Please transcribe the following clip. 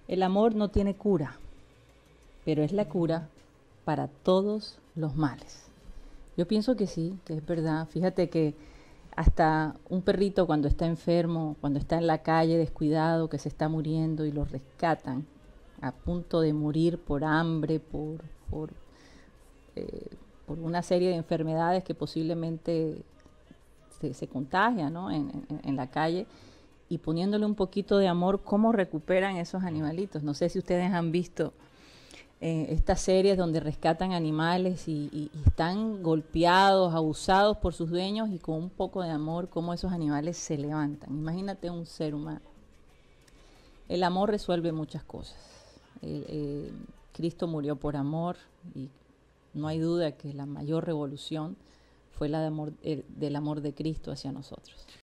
El amor no tiene cura, pero es la cura para todos los males. Yo pienso que sí, que es verdad. Fíjate que hasta un perrito cuando está enfermo, cuando está en la calle descuidado, que se está muriendo y lo rescatan a punto de morir por hambre, por, eh, por una serie de enfermedades que posiblemente se contagian, ¿no? En la calle, y poniéndole un poquito de amor, cómo recuperan esos animalitos. No sé si ustedes han visto estas series donde rescatan animales y están golpeados, abusados por sus dueños, y con un poco de amor, cómo esos animales se levantan. Imagínate un ser humano. El amor resuelve muchas cosas. Cristo murió por amor, y no hay duda que la mayor revolución fue la de amor, del amor de Cristo hacia nosotros.